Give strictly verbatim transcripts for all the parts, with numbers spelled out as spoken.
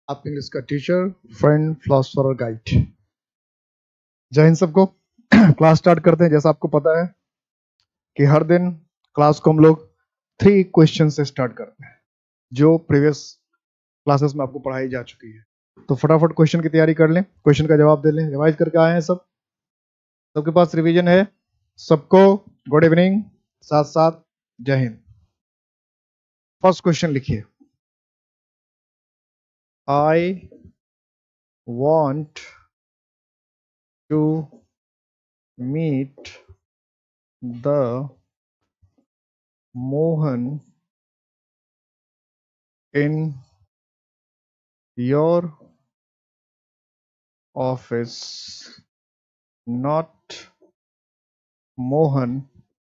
आपके इंग्लिश का teacher, friend, philosopher और गाइड। जय हिंद सबको। क्लास स्टार्ट करते हैं। जैसा आपको पता है कि हर दिन क्लास को हम लोग थ्री क्वेश्चन से स्टार्ट करते हैं जो प्रीवियस क्लासेस में आपको पढ़ाई जा चुकी है। तो फटाफट क्वेश्चन की तैयारी कर लें, क्वेश्चन का जवाब दे लें। रिवाइज करके आए हैं सब, सबके पास रिवीजन है। सबको गुड इवनिंग, साथ साथ जय हिंद। फर्स्ट क्वेश्चन लिखिए, I want to meet the Mohan in your office, not Mohan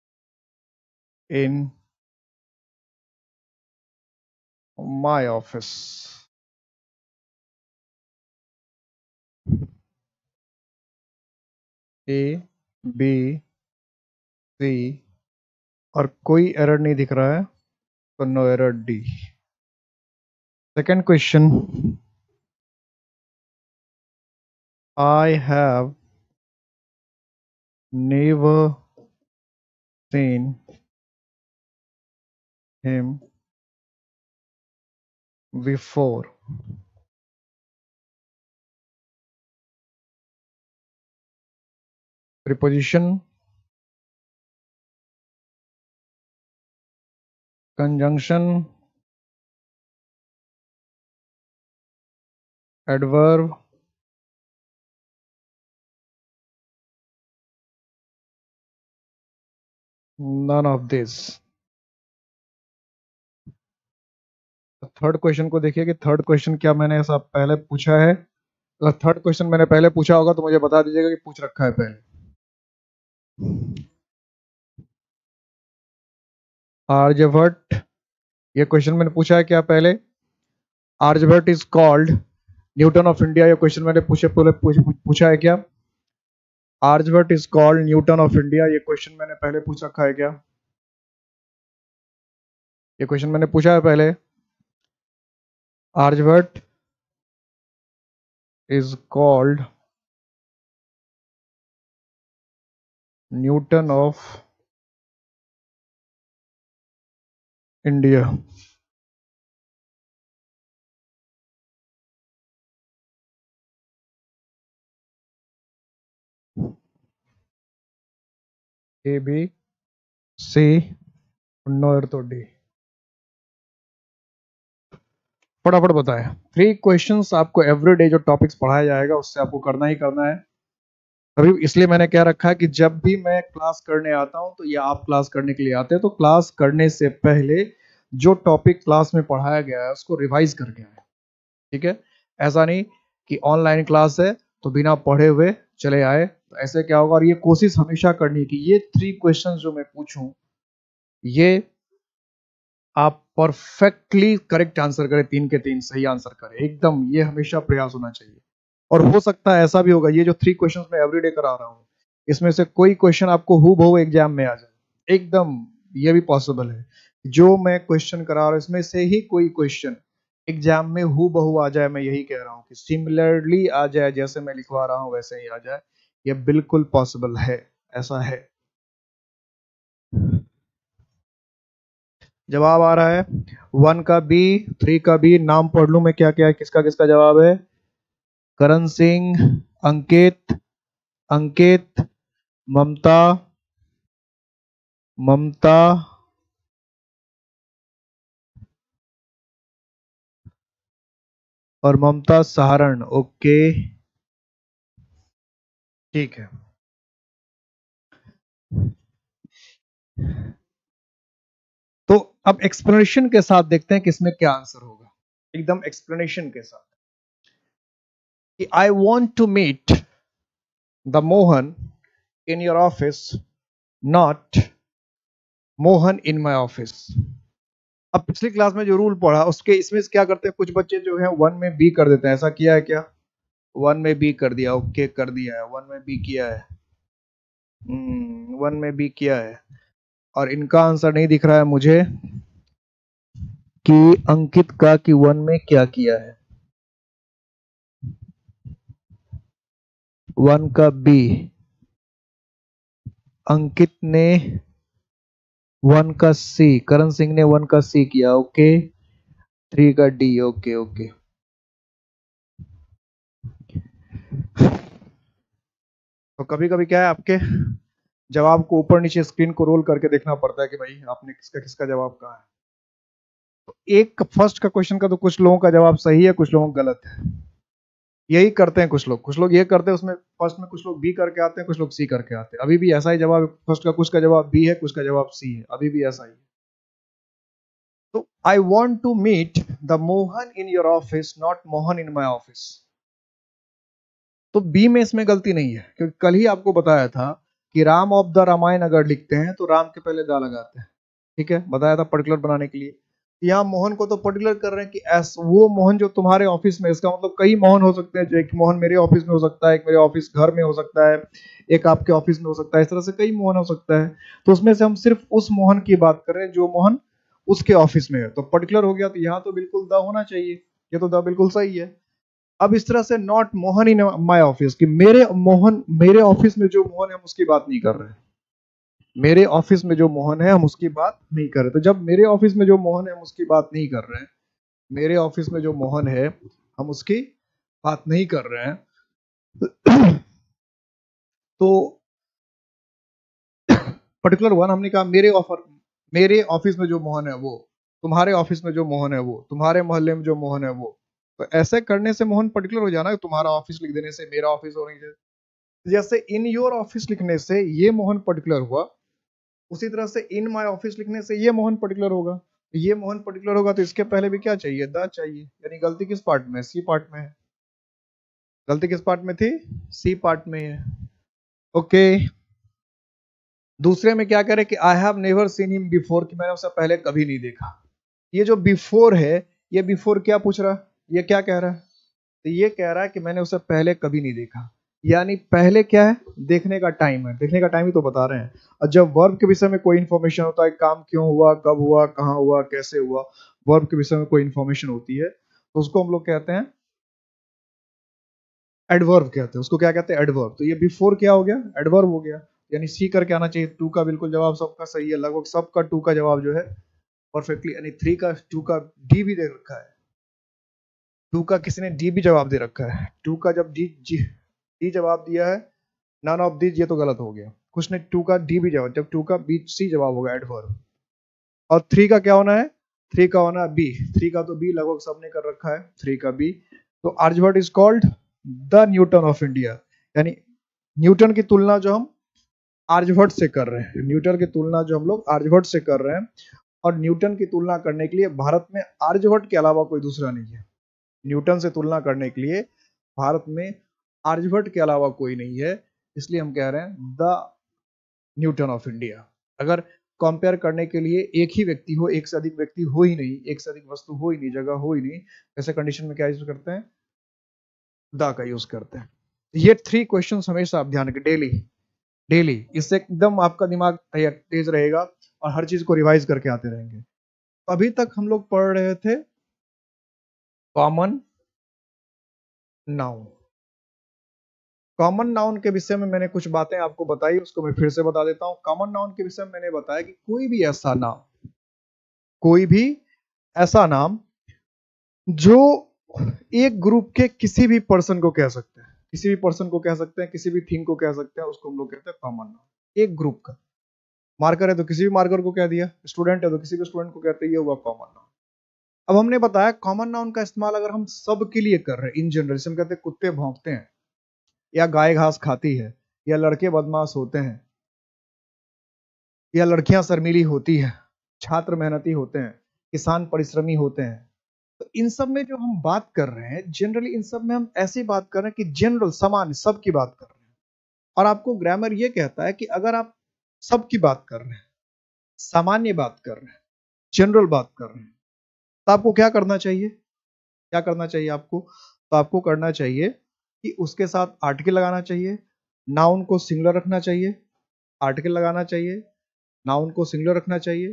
in my office. A, B, C और कोई एरर नहीं दिख रहा है तो no error D. Second question, I have never seen him before. Preposition, conjunction, adverb, none of this. Third question को देखिए कि थर्ड क्वेश्चन क्या मैंने ऐसा पहले पूछा है। अगर थर्ड क्वेश्चन मैंने पहले पूछा होगा तो मुझे बता दीजिएगा कि पूछ रखा है पहले। आर्यभट्ट, ये क्वेश्चन मैंने पूछा है क्या पहले? Aryabhatta is called Newton of India, ये क्वेश्चन मैंने पूछे पहले पूछ, पूछा है क्या? Aryabhatta is called Newton of India, ये क्वेश्चन मैंने पहले पूछ रखा है क्या? ये क्वेश्चन मैंने पूछा है पहले। Aryabhatta is called Newton of India. A, B, C, no error तो डी। फटाफट बताएं। थ्री क्वेश्चंस आपको एवरीडे जो टॉपिक्स पढ़ाया जाएगा उससे आपको करना ही करना है। अभी इसलिए मैंने क्या रखा है कि जब भी मैं क्लास करने आता हूं तो या आप क्लास करने के लिए आते हैं तो क्लास करने से पहले जो टॉपिक क्लास में पढ़ाया गया है उसको रिवाइज करके आए। ठीक है, ऐसा नहीं कि ऑनलाइन क्लास है तो बिना पढ़े हुए चले आए, तो ऐसे क्या होगा। और ये कोशिश हमेशा करनी है कि ये थ्री क्वेश्चन जो मैं पूछूं ये आप परफेक्टली करेक्ट आंसर करें, तीन के तीन सही आंसर करें एकदम, ये हमेशा प्रयास होना चाहिए। और हो सकता है ऐसा भी होगा, ये जो थ्री क्वेश्चंस मैं एवरीडे करा रहा हूँ इसमें से कोई क्वेश्चन आपको हूबहू एग्जाम में आ जाए, एकदम ये भी पॉसिबल है। जो मैं क्वेश्चन करा रहा हूँ इसमें से ही कोई क्वेश्चन एग्जाम में हूबहू आ जाए, मैं यही कह रहा हूँ कि सिमिलरली आ जाए, जैसे मैं लिखवा रहा हूँ वैसे ही आ जाए, ये बिल्कुल पॉसिबल है, ऐसा है। जवाब आ रहा है वन का बी, थ्री का बी। नाम पढ़ लूं मैं क्या क्या है, किसका किसका जवाब है? करण सिंह, अंकित, अंकित, ममता, ममता, और ममता सहारण। ओके ठीक है। तो अब एक्सप्लेनेशन के साथ देखते हैं कि इसमें क्या आंसर होगा, एकदम एक्सप्लेनेशन के साथ कि I want to meet the Mohan in your office, not Mohan in my office. अब पिछली क्लास में जो रूल पढ़ा उसके इसमें क्या करते हैं, कुछ बच्चे जो है वन में बी कर देते हैं। ऐसा किया है क्या? वन में बी कर दिया, ओके कर दिया है, वन में बी किया है, वन में बी किया है। और इनका आंसर नहीं दिख रहा है मुझे कि अंकित का कि वन में क्या किया है। वन का बी, अंकित ने वन का सी, करण सिंह ने वन का सी किया, ओके। थ्री का डी, ओके ओके। तो कभी कभी क्या है, आपके जवाब को ऊपर नीचे स्क्रीन को रोल करके देखना पड़ता है कि भाई आपने किसका किसका जवाब कहा है। तो एक फर्स्ट का क्वेश्चन का तो कुछ लोगों का जवाब सही है, कुछ लोगों का गलत है। यही करते हैं कुछ लोग, कुछ लोग ये करते हैं, उसमें फर्स्ट में कुछ लोग बी करके आते हैं, कुछ लोग सी करके आते हैं। अभी भी ऐसा ही जवाब, फर्स्ट का कुछ का जवाब बी है, कुछ का जवाब सी है, अभी भी ऐसा ही। तो I want to meet the Mohan in your office, not Mohan in my office. तो बी में इसमें गलती नहीं है, क्योंकि कल ही आपको बताया था कि राम ऑफ द रामायण अगर लिखते हैं तो राम के पहले दा लगाते हैं, ठीक है, बताया था पर्टिकुलर बनाने के लिए। यहाँ मोहन को तो पर्टिकुलर कर रहे हैं कि एस वो मोहन जो तुम्हारे ऑफिस में, इसका मतलब कई मोहन हो सकते हैं, जो एक मोहन मेरे ऑफिस में हो सकता है, एक मेरे ऑफिस घर में हो सकता है, एक आपके ऑफिस में हो सकता है, इस तरह से कई मोहन हो सकता है। तो उसमें से हम सिर्फ उस मोहन की बात कर रहे हैं जो मोहन उसके ऑफिस में है, तो पर्टिकुलर हो गया। तो यहाँ तो बिल्कुल द होना चाहिए, ये तो द बिल्कुल सही है। अब इस तरह से not Mohan in my office, कि मेरे मोहन, मेरे ऑफिस में जो मोहन है हम उसकी बात नहीं कर रहे हैं, मेरे ऑफिस में जो मोहन है हम उसकी बात नहीं कर रहे। तो जब मेरे ऑफिस में जो मोहन है हम उसकी बात नहीं कर रहे हैं, मेरे ऑफिस में जो मोहन है हम उसकी बात नहीं कर रहे हैं, तो पर्टिकुलर वन हमने कहा मेरे ऑफर, मेरे ऑफिस में जो मोहन है वो, तुम्हारे ऑफिस में जो मोहन है वो, तुम्हारे मोहल्ले में जो मोहन है वो। तो ऐसे करने से मोहन पर्टिकुलर हो जाना, तुम्हारा ऑफिस लिख देने से, मेरा ऑफिस होने से, जैसे इन योर ऑफिस लिखने से ये मोहन पर्टिकुलर हुआ, उसी तरह से इन माय ऑफिस लिखने से ये मोहन पर्टिकुलर होगा। ये मोहन पर्टिकुलर होगा तो इसके पहले भी क्या चाहिए, द चाहिए। यानी गलती किस पार्ट में, सी पार्ट में है। गलती किस पार्ट में थी, सी पार्ट में है, ओके। दूसरे में क्या करें कि I have never seen him before, कि मैंने उसे पहले कभी नहीं देखा। ये जो बिफोर है, ये बिफोर क्या पूछ रहा है, ये क्या कह रहा है, तो ये कह रहा है कि मैंने उसे पहले कभी नहीं देखा। यानी पहले क्या है, देखने का टाइम है, देखने का टाइम ही तो बता रहे हैं। और जब वर्ब के विषय में कोई इंफॉर्मेशन होता है, काम क्यों हुआ, कब हुआ, कहाँ हुआ, कैसे हुआ, वर्ब के विषय में कोई इंफॉर्मेशन होती है, तो उसको हम लोग कहते हैं एडवर्ब कहते हैं। उसको क्या कहते हैं, एडवर्ब। तो ये बिफोर क्या हो गया, एडवर्ब हो गया। यानी सी करके आना चाहिए। टू का बिल्कुल जवाब सबका सही है, लगभग सबका टू का जवाब जो है परफेक्टली, यानी थ्री का, टू का डी भी दे रखा है, टू का किसी ने डी भी जवाब दे रखा है। टू का जब डी डी जवाब दिया है, नन ऑफ दीज, ये तो गलत हो गया। कुछ ने टू का डी भी जवाब, जब टू का बी सी जवाब होगा एडवर्ब। और थ्री का क्या होना है, थ्री का होना है बी। थ्री का तो बी लगभग सबने कर रखा है, थ्री का बी। तो Aryabhatta is called the Newton of India, यानी न्यूटन की तुलना जो हम आर्यभट्ट से कर रहे हैं, न्यूटन की तुलना जो हम लोग आर्यभट्ट से कर रहे हैं, और न्यूटन की तुलना करने के लिए भारत में आर्यभट्ट के अलावा कोई दूसरा नहीं है। न्यूटन से तुलना करने के लिए भारत में आर्यभट्ट के अलावा कोई नहीं है, इसलिए हम कह रहे हैं द न्यूटन ऑफ इंडिया। अगर कंपेयर करने के लिए एक ही व्यक्ति हो, एक से अधिक व्यक्ति हो ही नहीं, एक से अधिक वस्तु हो ही नहीं, जगह हो ही नहीं, ऐसे कंडीशन में क्या यूज करते हैं, द का यूज करते हैं। ये थ्री क्वेश्चंस हमेशा आप ध्यान रखें, डेली डेली, इससे एकदम आपका दिमाग तेज रहेगा और हर चीज को रिवाइज करके आते रहेंगे। अभी तक हम लोग पढ़ रहे थे कॉमन नाउन। कॉमन नाउन के विषय में मैंने कुछ बातें आपको बताई, उसको मैं फिर से बता देता हूं। कॉमन नाउन के विषय में मैंने बताया कि कोई भी ऐसा नाम, कोई भी ऐसा नाम जो एक ग्रुप के किसी भी पर्सन को कह सकते हैं, किसी भी पर्सन को कह सकते हैं, किसी भी थिंग को कह सकते हैं, उसको हम लोग कहते हैं कॉमन नाउन। एक ग्रुप का, मार्कर है तो किसी भी मार्कर को कह दिया, स्टूडेंट है तो किसी भी स्टूडेंट को कहते हैं, ये हुआ कॉमन नाउन। अब हमने बताया कॉमन नाउन का इस्तेमाल अगर हम सब के लिए कर रहे हैं, इन जनरल, जैसे हम कहते हैं कुत्ते भौंकते हैं, या गाय घास खाती है, या लड़के बदमाश होते हैं, या लड़कियां शर्मीली होती है, छात्र मेहनती होते हैं, किसान परिश्रमी होते हैं। तो इन सब में जो हम बात कर रहे हैं जनरली, इन सब में हम ऐसी बात कर रहे हैं कि जनरल, सामान्य, सब की बात कर रहे हैं। और आपको ग्रामर ये कहता है कि अगर आप सब की बात कर रहे हैं, सामान्य बात कर रहे हैं, जनरल बात कर रहे हैं, तो आपको क्या करना चाहिए, क्या करना चाहिए आपको, तो आपको करना चाहिए कि उसके साथ आर्टिकल लगाना चाहिए, नाउन को सिंगुलर रखना चाहिए, आर्टिकल लगाना चाहिए, नाउन को सिंगुलर रखना चाहिए,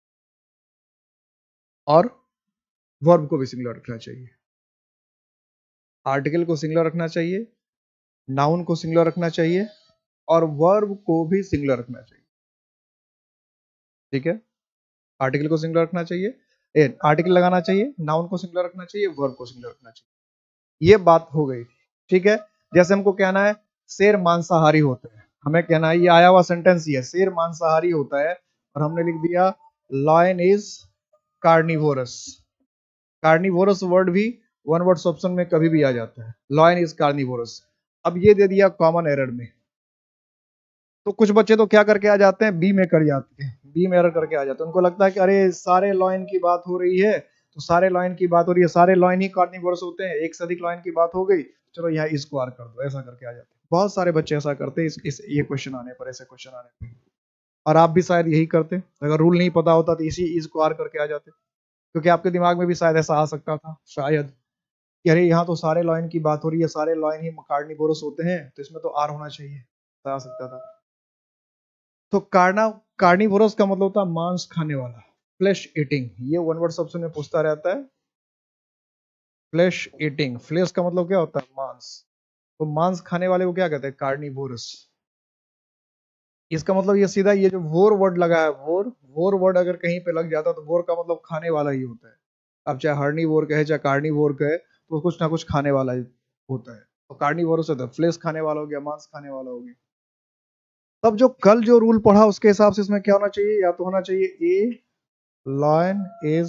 और वर्ब को भी सिंगुलर रखना चाहिए। आर्टिकल को सिंगुलर रखना चाहिए, नाउन को सिंगुलर रखना चाहिए और वर्ब को भी सिंगुलर रखना चाहिए। ठीक है, आर्टिकल को सिंगुलर रखना चाहिए, आर्टिकल लगाना चाहिए, नाउन को सिंगुलर रखना चाहिए, वर्ब को सिंगुलर रखना चाहिए। ये बात हो गई। ठीक है, जैसे हमको कहना है शेर मांसाहारी होते हैं, हमें कहना है, ये आया हुआ सेंटेंस ही है, शेर मांसाहारी होता है, और हमने लिख दिया lion is carnivorous. Carnivorous word भी वन वर्ड्स ऑप्शन में कभी भी आ जाता है, लायन इज कार्निवोरस। अब ये दे दिया कॉमन एरर में, तो कुछ बच्चे तो क्या करके आ जाते हैं, बी में कर जाते हैं, बी में एरर करके आ जाते हैं। उनको लगता है कि अरे सारे लॉइन की बात हो रही है, तो सारे लॉइन की बात हो रही है, सारे लॉइन ही कार्निवोरस होते हैं, एक से अधिक लॉइन की बात हो गई, चलो यहाँ इसको आर कर दो, ऐसा करके आ जाते हैं। बहुत सारे बच्चे ऐसा करते हैं इस, इस ये क्वेश्चन आने पर, ऐसे क्वेश्चन आने पर। और आप भी शायद यही करते, अगर रूल नहीं पता होता तो इसी इसको आर करके आ जाते, क्योंकि आपके दिमाग में भी शायद ऐसा आ सकता था शायद कि अरे यहाँ तो सारे लॉइन की बात हो रही है, सारे लॉइन ही कार्निवोरस होते हैं, तो इसमें तो आर होना चाहिए, आ सकता था। तो कार्ना कार्निवोरस का मतलब होता है मांस खाने वाला, फ्लेश ईटिंग। ये वन वर्ड सबसे में पूछता रहता है, फ्लेश ईटिंग। फ्लेश का मतलब क्या होता है, मांस। तो मांस खाने वाले को क्या कहते हैं, कार्निवोरस। इसका मतलब ये सीधा, ये जो वोर वर्ड लगा है, वोर वोर वर्ड अगर कहीं पे लग जाता तो वोर का मतलब खाने वाला ही होता है। अब चाहे हर्नी वोर कहे चाहे कार्नी वोर कहे, तो कुछ ना कुछ खाने वाला ही होता है। तो कार्निवोरस होता है, फ्लेश खाने वाला हो गया, मांस खाने वाला हो गया। तब जो कल जो रूल पढ़ा उसके हिसाब से इसमें क्या होना चाहिए, या तो होना चाहिए ए लायन इज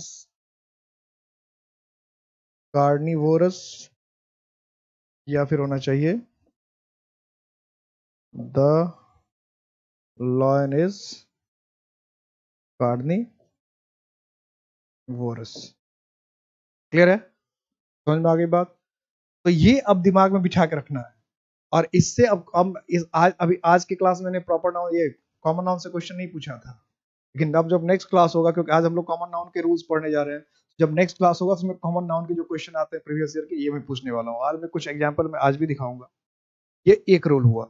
कार्निवोरस, या फिर होना चाहिए the lion is carnivorous. Clear है, समझ में आ गई बात। तो ये अब दिमाग में बिठा के रखना है। और इससे अब अब इस आज अभी आज की क्लास में मैंने प्रॉपर नाउन, ये कॉमन नाउन से क्वेश्चन नहीं पूछा था, लेकिन अब जब नेक्स्ट क्लास होगा, क्योंकि आज हम लोग कॉमन नाउन के रूल्स पढ़ने जा रहे हैं, जब नेक्स्ट क्लास होगा उसमें कॉमन नाउन के जो क्वेश्चन आते हैं प्रीवियस ईयर के, ये मैं पूछने वाला हूँ। आज मैं कुछ एग्जांपल में आज भी दिखाऊंगा। ये एक रूल हुआ।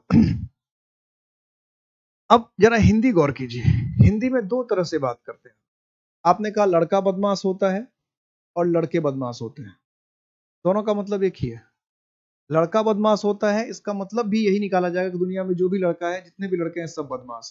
अब जरा हिंदी गौर कीजिए, हिंदी में दो तरह से बात करते हैं। आपने कहा लड़का बदमाश होता है और लड़के बदमाश होते हैं, दोनों का मतलब एक ही है। लड़का बदमाश होता है, इसका मतलब भी यही निकाला जाएगा कि दुनिया में जो भी लड़का है, जितने भी लड़के हैं, सब बदमाश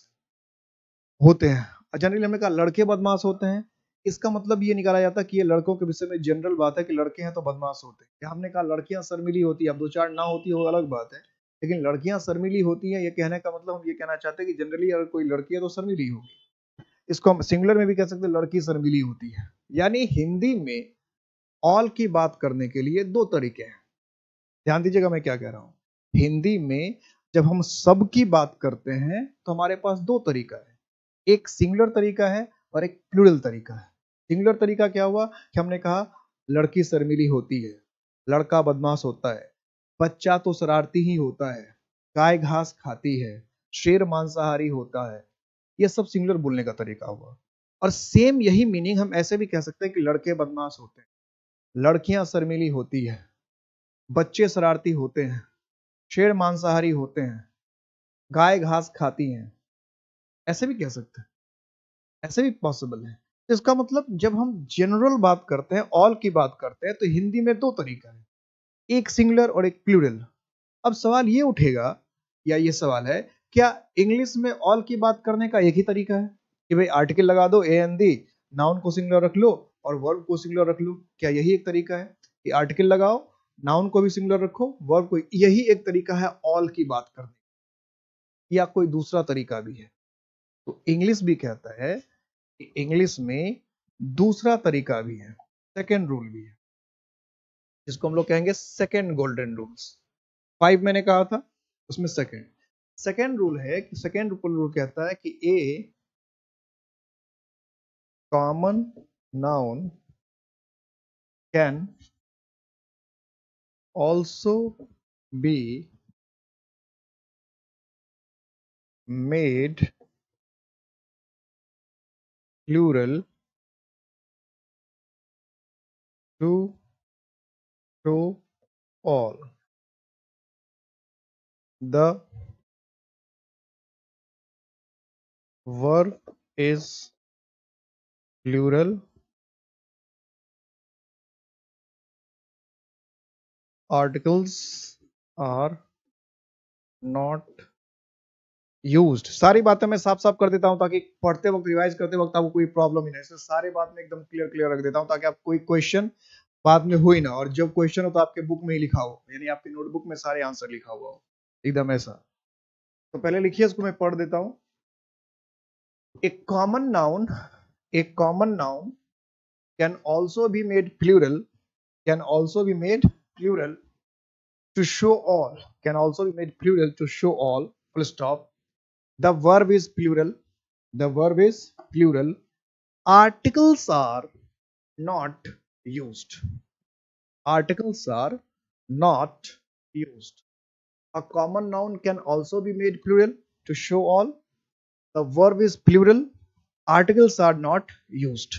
होते हैं। जनरली हमने कहा लड़के बदमाश होते हैं, इसका मतलब ये निकाला जाता है कि ये लड़कों के विषय में जनरल बात है कि लड़के हैं तो बदमाश होते हैं। या हमने कहा लड़कियां शर्मिली होती है, अब दो चार ना होती हो अलग बात है, लेकिन लड़कियां शर्मिली होती हैं, ये कहने का मतलब हम ये कहना चाहते हैं कि जनरली अगर कोई लड़की है तो शर्मिली होगी। इसको हम सिंगुलर में भी कह सकते हैं, लड़की शर्मिली होती है। यानी हिंदी में ऑल की बात करने के लिए दो तरीके हैं। ध्यान दीजिएगा मैं क्या कह रहा हूं। हिंदी में जब हम सब की बात करते हैं तो हमारे पास दो तरीका है, एक सिंगुलर तरीका है और एक प्लूरल तरीका है। सिंगुलर तरीका क्या हुआ कि हमने कहा लड़की शर्मिली होती है, लड़का बदमाश होता है, बच्चा तो शरारती ही होता है, गाय घास खाती है, शेर मांसाहारी होता है। ये सब सिंगुलर बोलने का तरीका हुआ। और सेम यही मीनिंग हम ऐसे भी कह सकते हैं कि लड़के बदमाश होते हैं, लड़कियां शर्मिली होती है, बच्चे शरारती होते हैं, शेर मांसाहारी होते हैं, गाय घास खाती हैं। ऐसे भी कह सकते हैं, ऐसे भी पॉसिबल है। तो इसका मतलब जब हम जनरल बात करते हैं, ऑल की बात करते हैं, तो हिंदी में दो तरीका है, एक सिंगुलर और एक प्लूरल। अब सवाल ये उठेगा, या ये सवाल है, क्या इंग्लिश में ऑल की बात करने का एक ही तरीका है कि भाई आर्टिकल लगा दो ए एन दी, नाउन को सिंगुलर रख लो और वर्ब को सिंगुलर रख लो? क्या यही एक तरीका है कि आर्टिकल लगाओ, नाउन को भी सिंगुलर रखो, वर्ब को? यही एक तरीका है ऑल की बात करने, या कोई दूसरा तरीका भी है? तो इंग्लिश भी कहता है, इंग्लिश में दूसरा तरीका भी है, सेकेंड रूल भी है, जिसको हम लोग कहेंगे सेकेंड गोल्डन रूल्स। फाइव मैंने कहा था, उसमें सेकेंड सेकेंड रूल है कि सेकेंड रूल कहता है कि a common noun can also be made plural to show all the verb is plural, articles are not used. सारी बातें मैं साफ साफ कर देता हूं ताकि पढ़ते वक्त रिवाइज करते वक्त आपको कोई प्रॉब्लम ही नहीं। इसलिए सारी बात में एकदम क्लियर क्लियर रख देता हूं ताकि आप कोई क्वेश्चन बाद में हो ही ना, और जब क्वेश्चन हो तो आपके बुक में ही लिखा हो, यानी आपकी नोटबुक में सारे आंसर लिखा हुआ हो, एकदम ऐसा। तो पहले लिखिए, इसको मैं पढ़ देता हूं। A common noun, a common noun can also be made plural, can also be made plural to show all, can also be made plural to show all, full stop. The verb is plural, the verb is plural. Articles are not used, articles are not used. A common noun can also be made plural to show all. The verb is plural, articles are not used.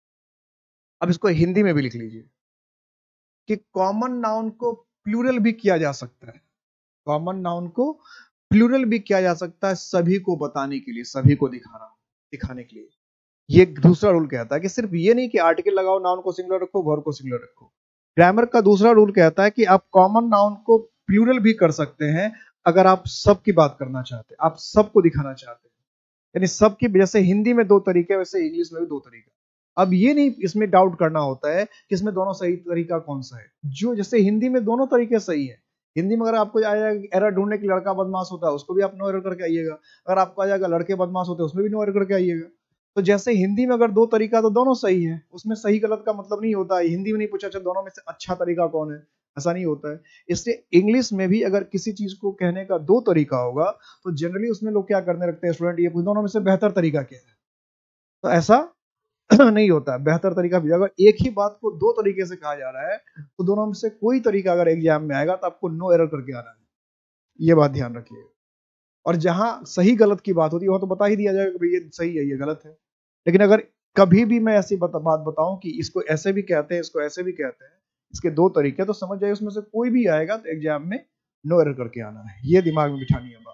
अब इसको हिंदी में भी लिख लीजिए कि common noun को plural भी किया जा सकता है, कॉमन नाउन को प्लूरल भी किया जा सकता है सभी को बताने के लिए, सभी को दिखाना, दिखाने के लिए। ये दूसरा रूल कहता है कि सिर्फ ये नहीं कि आर्टिकल लगाओ, नाउन को सिंगुलर रखो, वर्ब को सिंगुलर रखो। ग्रामर का दूसरा रूल कहता है कि आप कॉमन नाउन को प्लूरल भी कर सकते हैं अगर आप सबकी बात करना चाहते हैं, आप सबको दिखाना चाहते हैं। यानी सबकी, जैसे हिंदी में दो तरीके वैसे इंग्लिश में भी दो तरीका। अब ये नहीं इसमें डाउट करना होता है कि इसमें दोनों सही तरीका कौन सा है। जो जैसे हिंदी में दोनों तरीके सही है, हिंदी में अगर आपको आएगा एरर ढूंढने की लड़का बदमाश होता है, उसको भी आप नो एरर करके आइएगा। अगर आपको आ जाएगा लड़के बदमाश होते हैं, उसमें भी नो एरर करके आइएगा। तो जैसे हिंदी में अगर दो तरीका तो दोनों सही है, उसमें सही गलत का मतलब नहीं होता है। हिंदी में नहीं पूछा अच्छा दोनों में से अच्छा तरीका कौन है, ऐसा नहीं होता है। इसलिए इंग्लिश में भी अगर किसी चीज को कहने का दो तरीका होगा तो जनरली उसमें लोग क्या करने लगते हैं, स्टूडेंट ये दोनों में से बेहतर तरीका क्या है। तो ऐसा नहीं होता है। बेहतर तरीका भी, अगर एक ही बात को दो तरीके से कहा जा रहा है तो दोनों में से कोई तरीका अगर एग्जाम में आएगा तो आपको नो एरर करके आना है, ये बात ध्यान रखिए। और जहां सही गलत की बात होती है वहां तो बता ही दिया जाएगा कि भाई ये सही है ये गलत है। लेकिन अगर कभी भी मैं ऐसी बात बताऊं कि इसको ऐसे भी कहते हैं, इसको ऐसे भी कहते हैं, इसके दो तरीके, तो समझ जाइए उसमें से कोई भी आएगा तो एग्जाम में नो एरर करके आना है, ये दिमाग में बिठानी है बात।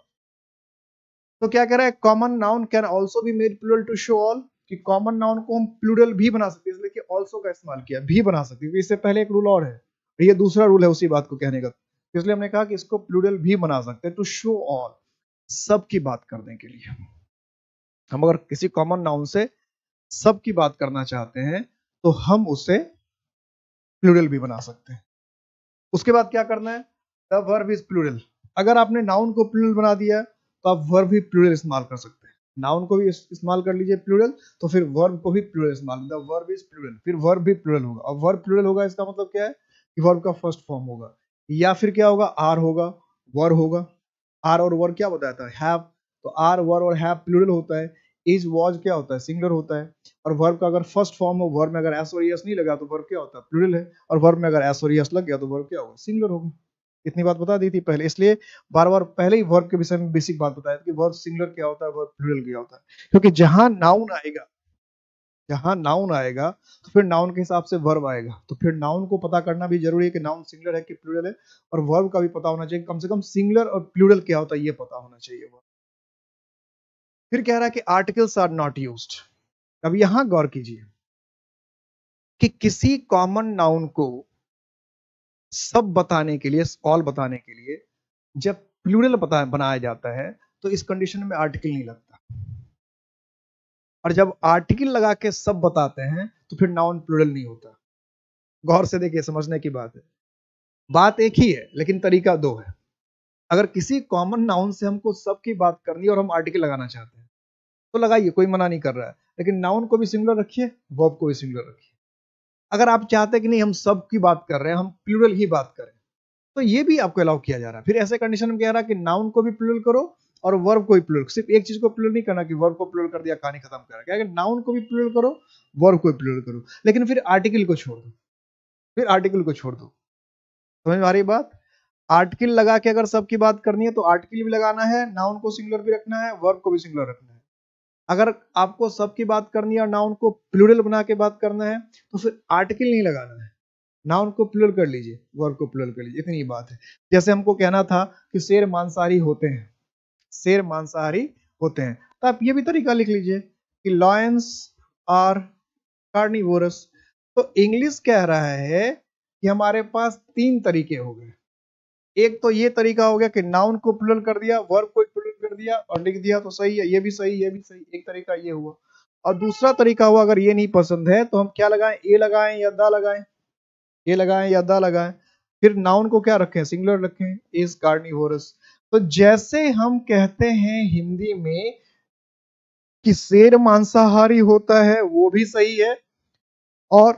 तो क्या कह रहा है, common noun can also be made plural to show all, कि कॉमन नाउन को हम प्लूरल भी बना सकते हैं, इसलिए कि ऑल्सो का इस्तेमाल किया, भी बना सकते हैं। इससे पहले एक रूल और है, ये दूसरा रूल है उसी बात को कहने का, इसलिए हमने कहा कि इसको प्लूरल भी बना सकते हैं टू शो ऑल, सबकी बात करने के लिए। हम अगर किसी कॉमन नाउन से सबकी बात करना चाहते हैं तो हम उसे प्लूरल भी बना सकते हैं। उसके बाद क्या करना है, द वर्ब इज प्लूरल। अगर आपने नाउन को प्लूरल बना दिया तो आप वर्ब भी प्लूरल इस्तेमाल कर सकते हैं। नाउन को भी इस्तेमाल कर लीजिए प्लूरल, तो फिर वर्ब को भी प्लूरल इस्तेमाल, द वर्ब इज प्लूरल, फिर वर्ब भी प्लूरल होगा। और वर्ब प्लूरल होगा इसका मतलब क्या है कि वर्ब का फर्स्ट फॉर्म होगा, या फिर क्या होगा, आर होगा, वर होगा। आर और वर क्या बताता है, हैव, तो आर वर और हैव प्लूरल होता है। इज वॉज क्या होता है, सिंगुलर होता है। और वर्ब का अगर फर्स्ट फॉर्म हो, वर्ब में अगर एस और यस नहीं लगा तो वर्ब क्या होता है, प्लूरल है। और वर्ब में अगर एस और यस लग गया तो वर्ब क्या होगा, सिंगुलर होगा। इतनी बात बता दी थी पहले, इसलिए बार बार पहले ही वर्ब के विषय में बेसिक बात बताया कि वर्ब सिंगुलर क्या होता है, वर्ब प्लूरल क्या होता है। क्योंकि जहां नाउन आएगा, जहां नाउन आएगा तो फिर नाउन के हिसाब से वर्ब आएगा, तो फिर नाउन को पता करना भी जरूरी है कि नाउन सिंगुलर है कि प्लूरल है। और वर्ब का भी पता होना चाहिए, कम से कम सिंगुलर और प्लूरल क्या होता है ये पता होना चाहिए। फिर कह रहा है कि आर्टिकल्स आर नॉट यूज्ड। अब यहां गौर कीजिए कि किसी कॉमन नाउन को सब बताने के लिए, ऑल बताने के लिए जब प्लूरल बनाया जाता है तो इस कंडीशन में आर्टिकल नहीं लगता। और जब आर्टिकल लगा के सब बताते हैं तो फिर नाउन प्लूरल नहीं होता। गौर से देखिए, समझने की बात है। बात एक ही है लेकिन तरीका दो है। अगर किसी कॉमन नाउन से हमको सबकी बात करनी है और हम आर्टिकल लगाना चाहते हैं तो लगाइए, कोई मना नहीं कर रहा है। लेकिन नाउन को भी सिंगुलर रखिए, वर्ब को भी सिंगुलर रखिए। अगर आप चाहते हैं कि नहीं हम सब की बात कर रहे हैं, हम प्लूरल ही बात करें, तो ये भी आपको अलाउ किया जा रहा है। फिर ऐसे कंडीशन में कह रहा है कि नाउन को भी प्लूरल करो और वर्ब को भी प्लूरल। सिर्फ एक चीज को प्लूरल नहीं करना कि वर्ब को प्लूरल कर दिया कहानी खत्म कर, क्या नाउन को भी प्लूरल करो, वर्ब को भी प्लूरल करो, लेकिन फिर आर्टिकल को छोड़ दो, फिर आर्टिकल को छोड़ दो। समझ में आ रही बात? आर्टिकल लगा के अगर सबकी बात करनी है तो आर्टिकल भी लगाना है, नाउन को सिंगुलर भी रखना है, वर्ब को भी सिंगुलर रखना है। अगर आपको सबकी बात करनी है और नाउन को प्लूरल बना के बात करना है तो फिर आर्टिकल नहीं लगाना है, नाउन को प्लूरल कर लीजिए, वर्ब को प्लूरल कर लीजिए, इतनी बात है। जैसे हमको कहना था कि शेर मांसाहारी होते हैं, शेर मांसाहारी होते हैं, तो आप ये भी तरीका लिख लीजिए कि लॉयंस आर कार्निवोरस। तो इंग्लिश कह रहा है कि हमारे पास तीन तरीके हो गए, एक तो ये तरीका हो गया कि नाउन को प्लुरल कर दिया, वर्ब को प्लुरल कर दिया और लिख दिया तो सही है, ये भी सही, ये भी सही, एक तरीका ये हुआ। और दूसरा तरीका हुआ, अगर ये नहीं पसंद है तो हम क्या लगाएं, ए लगाएं या दा लगाएं, ए लगाएं या दा लगाएं। फिर नाउन को क्या रखें, सिंगुलर रखें, इज कार्निवोरस। तो जैसे हम कहते हैं हिंदी में कि शेर मांसाहारी होता है, वो भी सही है, और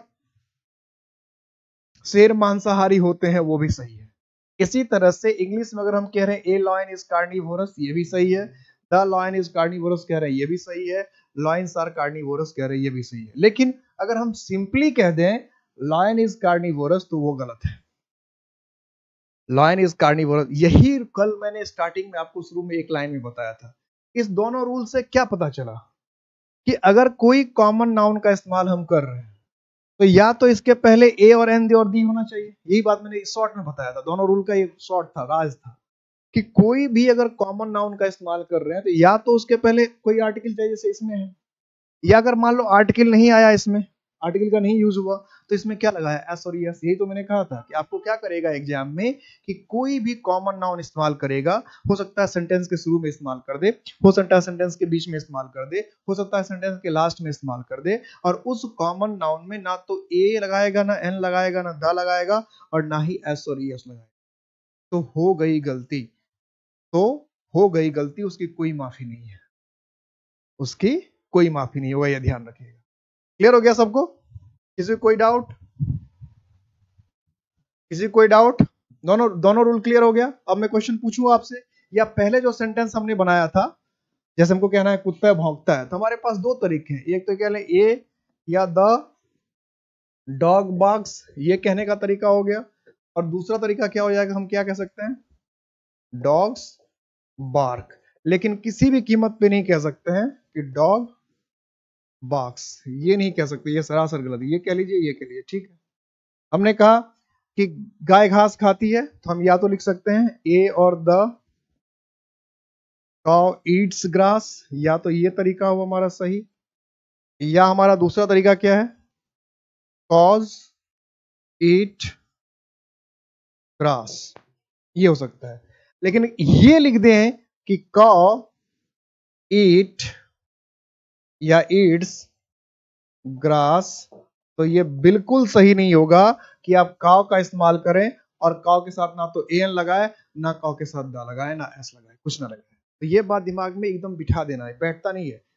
शेर मांसाहारी होते हैं वो भी सही है। इसी तरह से इंग्लिश में अगर हम कह रहे हैं ए लॉयन इज कार्निवोरस, ये भी सही है। द लॉयन इज कार्निवोरस कह रहे हैं, ये भी सही है। लॉयंस आर कार्निवोरस कह रहे हैं, ये भी सही है। लेकिन अगर हम सिंपली कह दें लॉयन इज कार्निवोरस तो वो गलत है। लॉयन इज कार्निवोरस, यही कल मैंने स्टार्टिंग में आपको शुरू में एक लाइन में बताया था। इस दोनों रूल से क्या पता चला कि अगर कोई कॉमन नाउन का इस्तेमाल हम कर रहे हैं तो या तो इसके पहले ए और एन और दी होना चाहिए। यही बात मैंने शॉर्ट में बताया था, दोनों रूल का ये शॉर्ट था, राज था कि कोई भी अगर कॉमन नाउन का इस्तेमाल कर रहे हैं तो या तो उसके पहले कोई आर्टिकल चाहिए, जैसे इसमें है, या अगर मान लो आर्टिकल नहीं आया, इसमें आर्टिकल का नहीं यूज हुआ, तो इसमें क्या लगाया, एस और यस। यही तो मैंने कहा था कि आपको क्या करेगा एग्जाम में कि कोई भी कॉमन नाउन इस्तेमाल करेगा, हो सकता है सेंटेंस के शुरू में इस्तेमाल कर दे, हो सकता है सेंटेंस के बीच में इस्तेमाल कर दे, हो सकता है सेंटेंस के लास्ट में इस्तेमाल कर दे, और उस कॉमन नाउन में ना तो ए लगाएगा, ना एन लगाएगा, ना द लगाएगा, और ना ही एस और यस लगाएगा। तो हो गई गलती, तो हो गई गलती, उसकी कोई माफी नहीं है, उसकी कोई माफी नहीं होगा, यह ध्यान रखिएगा। क्लियर हो गया सबको? किसी कोई डाउट? किसी कोई डाउट? दोनों दोनों रूल क्लियर हो गया? अब मैं क्वेश्चन पूछूं आपसे, या पहले जो सेंटेंस हमने बनाया था, जैसे हमको कहना है कुत्ता भौंकता है, तो हमारे पास दो तरीके हैं। एक तो कह लें ए या द डॉग बार्क्स, ये कहने का तरीका हो गया, और दूसरा तरीका क्या हो जाएगा, हम क्या कह सकते हैं, डॉग्स बार्क। लेकिन किसी भी कीमत पे नहीं कह सकते हैं कि डॉग बार्क्स, ये नहीं कह सकते, ये सरासर गलत है। ये कह लीजिए, ये कह लीजिए, ठीक है। हमने कहा कि गाय घास खाती है, तो हम या तो लिख सकते हैं ए और द काउ ईट्स ग्रास, या तो ये तरीका हुआ हमारा सही, या हमारा दूसरा तरीका क्या है, कॉज ईट ग्रास, ये हो सकता है। लेकिन ये लिख दें कि काउ ईट या ईट्स ग्रास, तो ये बिल्कुल सही नहीं होगा कि आप काव का इस्तेमाल करें और काव के साथ ना तो एन लगाए, ना काव के साथ दा लगाए, ना एस लगाए, कुछ ना लगाए। तो ये बात दिमाग में एकदम बिठा देना है, बैठता नहीं है,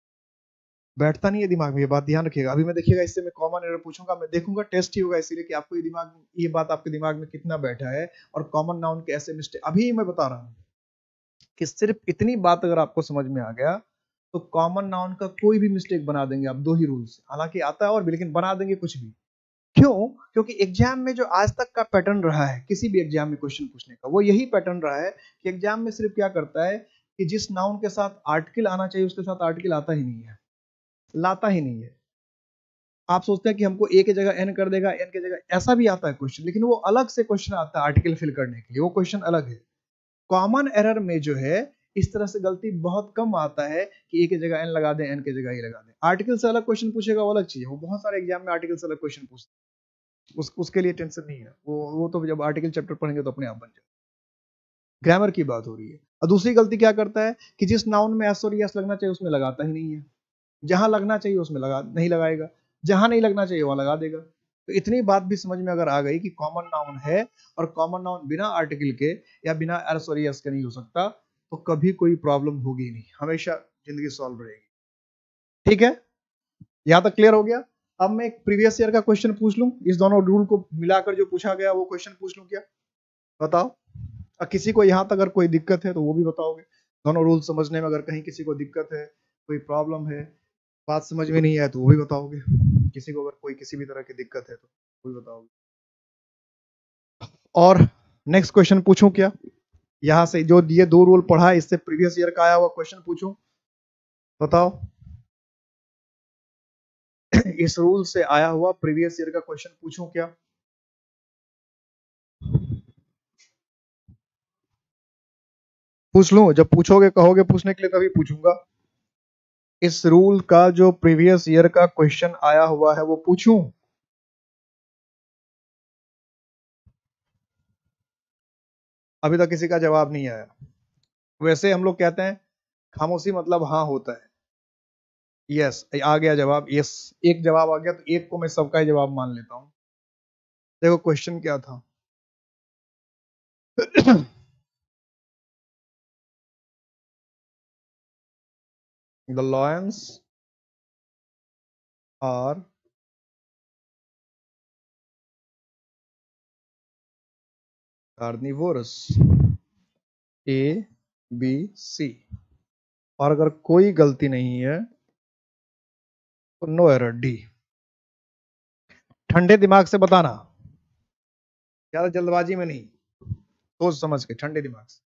बैठता नहीं है दिमाग में, ये बात ध्यान रखिएगा। अभी मैं देखिएगा, इससे मैं कॉमन एरर पूछूंगा, मैं देखूंगा, टेस्ट ही होगा, इसीलिए कि आपको ये दिमाग, ये बात आपके दिमाग में कितना बैठा है, और कॉमन नाउन के ऐसे मिस्टेक। अभी मैं बता रहा हूँ कि सिर्फ इतनी बात अगर आपको समझ में आ गया तो कॉमन नाउन का कोई भी मिस्टेक बना देंगे आप, दो ही रूल से, हालांकि आता है और भी, लेकिन बना देंगे कुछ भी। क्यों? क्योंकि एग्जाम में जो आज तक का पैटर्न रहा है, किसी भी एग्जाम में क्वेश्चन पूछने का, वो यही पैटर्न रहा है कि एग्जाम में सिर्फ क्या करता है कि जिस नाउन के साथ आर्टिकल आना चाहिए उसके साथ आर्टिकल आता ही नहीं है, लाता ही नहीं है। आप सोचते हैं कि हमको ए की जगह एन कर देगा, एन की जगह, ऐसा भी आता है क्वेश्चन, लेकिन वो अलग से क्वेश्चन आता है आर्टिकल फिल करने के लिए, वो क्वेश्चन अलग है। कॉमन एरर में जो है इस तरह से गलती बहुत कम आता है कि ए की जगह एन लगा दें, एन की जगह ए लगा दें। आर्टिकल से अलग क्वेश्चन पूछेगा वो अलग चीज है, वो बहुत सारे एग्जाम में आर्टिकल से अलग क्वेश्चन पूछते हैं, उस, उसके लिए टेंशन नहीं है, वो वो तो जब आर्टिकल चैप्टर पढ़ेंगे तो अपने आप बन जाए। ग्रामर की बात हो रही है। और दूसरी गलती क्या करता है कि जिस नाउन में एस और यस लगना चाहिए उसमें लगाता ही नहीं है, जहां लगना चाहिए उसमें लगा नहीं लगाएगा, जहां नहीं लगना चाहिए वहां लगा देगा। तो इतनी बात भी समझ में अगर आ गई कि कॉमन नाउन है और कॉमन नाउन बिना आर्टिकल के या बिना एस और यस के नहीं हो सकता, तो कभी कोई प्रॉब्लम होगी नहीं, हमेशा जिंदगी सॉल्व रहेगी। ठीक है, यहां तक क्लियर हो गया? अब मैं एक प्रीवियस ईयर का क्वेश्चन पूछ लूं, इस दोनों रूल को मिलाकर जो पूछा गया वो क्वेश्चन पूछ लूं क्या? बताओ। और किसी को यहाँ तक अगर कोई दिक्कत है तो वो भी बताओगे, दोनों रूल समझने में अगर कहीं किसी को दिक्कत है, कोई प्रॉब्लम है, बात समझ में नहीं आया तो वो भी बताओगे। किसी को अगर कोई किसी भी तरह की दिक्कत है तो वो भी बताओगे। और नेक्स्ट क्वेश्चन पूछूं क्या? यहां से जो ये दो रूल पढ़ा है इससे प्रीवियस ईयर का आया हुआ क्वेश्चन पूछूं? बताओ। इस रूल से आया हुआ प्रीवियस ईयर का क्वेश्चन पूछूं क्या? पूछ लूं? जब पूछोगे कहोगे पूछने के लिए तभी पूछूंगा। इस रूल का जो प्रीवियस ईयर का क्वेश्चन आया हुआ है वो पूछूं? अभी तक किसी का जवाब नहीं आया। वैसे हम लोग कहते हैं खामोशी मतलब हाँ होता है। यस, आ गया जवाब। यस, एक जवाब आ गया, तो एक को मैं सबका ही जवाब मान लेता हूं। देखो क्वेश्चन क्या था। The lions are carnivorous, A B C. और अगर कोई गलती नहीं है तो नो एरर, डी। ठंडे दिमाग से बताना, ज्यादा जल्दबाजी में नहीं, सोच समझ के ठंडे दिमाग से।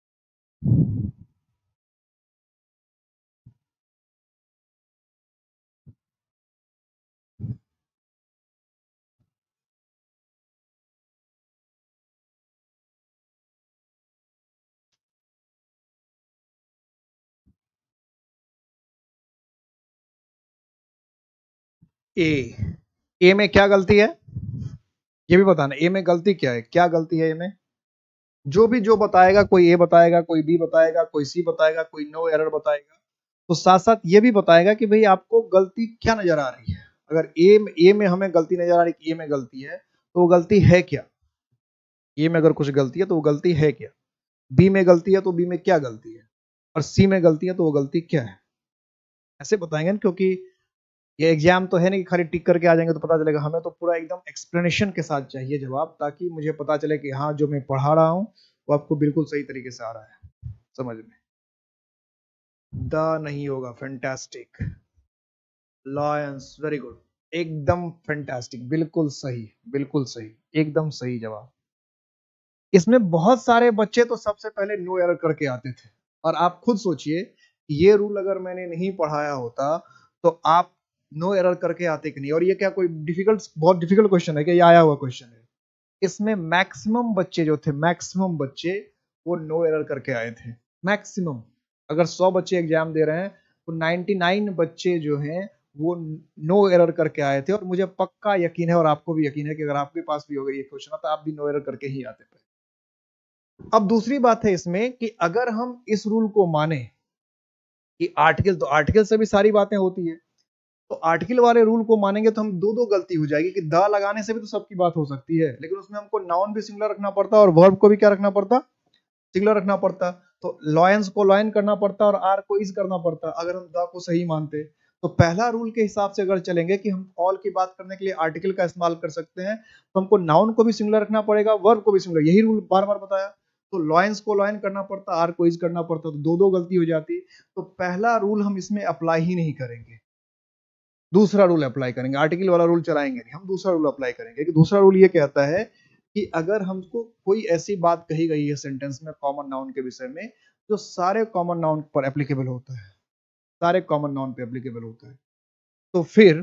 ए, ए में क्या गलती है ये भी बताना। ए में गलती क्या है, क्या गलती है ए में? जो भी जो बताएगा, कोई ए बताएगा, कोई बी बताएगा, कोई सी बताएगा, कोई नो एरर बताएगा, तो साथ साथ ये भी बताएगा कि भाई आपको गलती क्या नजर आ रही है। अगर ए ए में हमें गलती नजर आ रही है, ए में गलती है, तो वो गलती है क्या? ए में अगर कुछ गलती है तो वो गलती है क्या? बी में गलती है तो बी में क्या गलती है? और सी में गलती है तो वो गलती क्या है? ऐसे बताएंगे ना, क्योंकि ये एग्जाम तो है नहीं कि खाली टिक करके आ जाएंगे तो पता चलेगा। हमें तो पूरा एकदम एक्सप्लेनेशन के साथ चाहिए जवाब, ताकि मुझे पता चले कि हाँ जो मैं पढ़ा रहा हूँ वो आपको बिल्कुल सही तरीके से आ रहा है समझ में। द नहीं होगा, फैंटास्टिक। लॉयंस, वेरी गुड, एकदम फैंटास्टिक, बिल्कुल सही, बिल्कुल सही, एकदम सही जवाब। इसमें बहुत सारे बच्चे तो सबसे पहले नो एरर करके आते थे, और आप खुद सोचिए ये रूल अगर मैंने नहीं पढ़ाया होता तो आप नो एरर करके आते कि नहीं। और ये क्या कोई डिफिकल्ट, बहुत डिफिकल्ट क्वेश्चन है क्या? ये आया हुआ क्वेश्चन है। इसमें मैक्सिमम बच्चे जो थे, मैक्सिमम बच्चे वो नो एरर करके आए थे, मैक्सिमम। अगर सौ बच्चे एग्जाम दे रहे हैं तो निन्यानवे बच्चे जो हैं वो नो एरर करके आए थे। और मुझे पक्का यकीन है, और आपको भी यकीन है, कि अगर आपके पास भी होगा ये क्वेश्चन तो आप भी नो एरर करके ही आते थे। अब दूसरी बात है इसमें कि अगर हम इस रूल को माने कि आर्टिकल, तो आर्टिकल से भी सारी बातें होती है, तो आर्टिकल वाले रूल को मानेंगे तो हम दो दो गलती हो जाएगी कि द लगाने से भी तो सबकी बात हो सकती है, लेकिन उसमें हमको नाउन भी सिंगुलर रखना पड़ता और वर्ब को भी क्या रखना पड़ता, सिंगुलर रखना पड़ता। तो लॉयंस को लॉयन करना पड़ता और आर को इज करना पड़ता अगर हम द को सही मानते। तो पहला रूल के हिसाब से अगर चलेंगे कि हम ऑल की बात करने के लिए आर्टिकल का इस्तेमाल कर सकते हैं, तो हमको नाउन को भी सिंगुलर रखना पड़ेगा, वर्ब को भी सिंगुलर, यही रूल बार बार बताया। तो लॉयंस को लॉयन करना पड़ता, आर को इज करना पड़ता, तो दो दो गलती हो जाती। तो पहला रूल हम इसमें अप्लाई ही नहीं करेंगे, दूसरा रूल अप्लाई करेंगे। आर्टिकल वाला रूल चलाएंगे नहीं, हम दूसरा रूल अप्लाई करेंगे। कि दूसरा रूल ये कहता है कि अगर हमको कोई ऐसी बात कही गई है सेंटेंस में कॉमन नाउन के विषय में जो सारे कॉमन नाउन पर एप्लीकेबल होता है, सारे कॉमन नाउन पे एप्लीकेबल होता है, तो फिर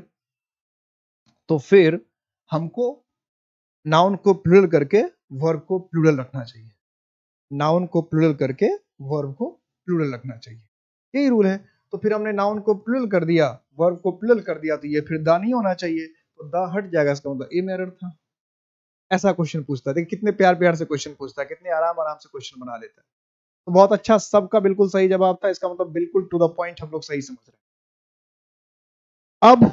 तो फिर हमको नाउन को प्लूरल करके वर्ब को प्लूरल रखना चाहिए। नाउन को प्लूरल करके वर्ब को प्लूरल रखना चाहिए, यही रूल है। तो फिर हमने नाउन को प्लूरल कर दिया, वर्ब को प्लूरल कर दिया, तो ये फिर दा नहीं होना चाहिए, तो दा हट जाएगा। इसका मतलब ए में एरर था। ऐसा क्वेश्चन पूछता है, देखिए कितने प्यार प्यार से क्वेश्चन पूछता है, कितने आराम आराम से क्वेश्चन बना लेता है। तो बहुत अच्छा, सबका बिल्कुल सही जवाब था। इसका मतलब बिल्कुल टू द पॉइंट हम लोग सही समझ रहे हैं। अब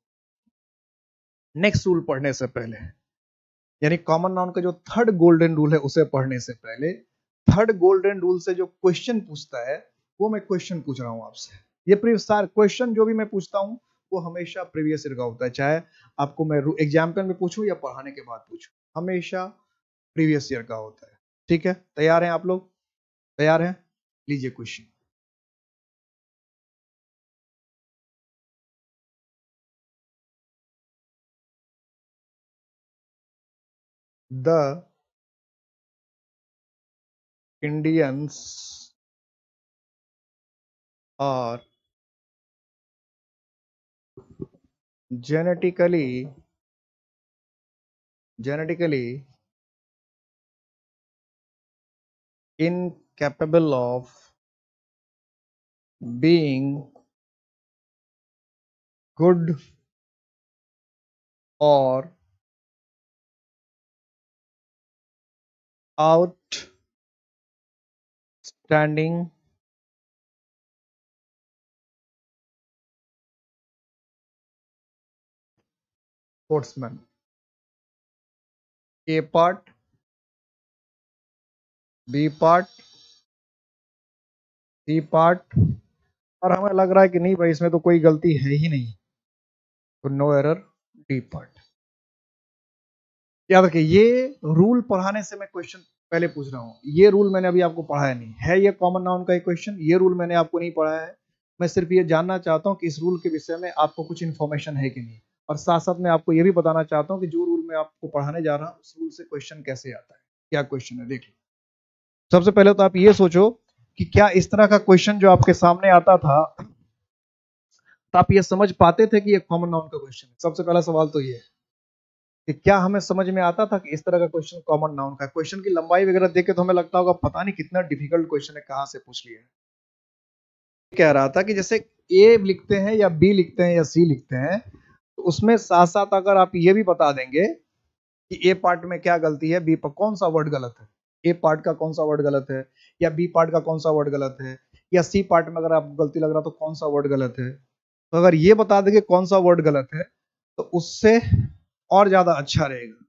नेक्स्ट रूल पढ़ने से पहले, यानी कॉमन नाउन का जो थर्ड गोल्डन रूल है उसे पढ़ने से पहले, थर्ड गोल्डन रूल से जो क्वेश्चन पूछता है वो मैं क्वेश्चन पूछ रहा हूं आपसे। ये क्वेश्चन जो भी मैं पूछता हूं वो हमेशा प्रीवियस ईयर का होता है, चाहे आपको मैं एग्जाम्पल में पूछूं या पढ़ाने के बाद पूछूं, हमेशा प्रीवियस ईयर का होता है। ठीक है, तैयार हैं आप लोग? तैयार हैं? लीजिए question. The Indians are genetically genetically incapable of being good or standing sportsman. A part, B part, C part, और हमें लग रहा है कि नहीं भाई इसमें तो कोई गलती है ही नहीं, तो नो एरर, डी पार्ट। याद रखिए ये रूल पढ़ाने से मैं क्वेश्चन पहले पूछ रहा हूं, ये रूल मैंने अभी आपको पढ़ाया नहीं है, ये कॉमन नाउन का एक क्वेश्चन, ये रूल मैंने आपको नहीं पढ़ाया है। मैं सिर्फ ये जानना चाहता हूं कि इस रूल के विषय में आपको कुछ इन्फॉर्मेशन है कि नहीं, और साथ साथ मैं आपको ये भी बताना चाहता हूं कि जो रूल मैं आपको पढ़ाने जा रहा हूं उस रूल से क्वेश्चन कैसे आता है, क्या क्वेश्चन है। देख लो, सबसे पहले तो आप ये सोचो कि क्या इस तरह का क्वेश्चन जो आपके सामने आता था तो आप ये समझ पाते थे कि ये कॉमन नाउन का क्वेश्चन है। सबसे पहला सवाल तो ये है कि क्या हमें समझ में आता था कि इस तरह का क्वेश्चन कॉमन नाउन का। क्वेश्चन की लंबाई वगैरह देख के तो हमें लगता होगा पता नहीं कितना डिफिकल्ट क्वेश्चन है, कहां से पूछ लिया है। कह रहा था कि जैसे ए लिखते हैं या बी लिखते हैं या सी लिखते हैं, तो उसमें साथ साथ अगर आप ये भी बता देंगे कि ए पार्ट में क्या गलती है, बी पर कौन सा वर्ड गलत है, ए पार्ट का कौन सा वर्ड गलत है, या बी पार्ट का कौन सा वर्ड गलत है, या सी पार्ट में अगर आपको गलती लग रहा तो कौन सा वर्ड गलत है, तो अगर ये बता देंगे कौन सा वर्ड गलत है तो उससे और ज्यादा अच्छा रहेगा।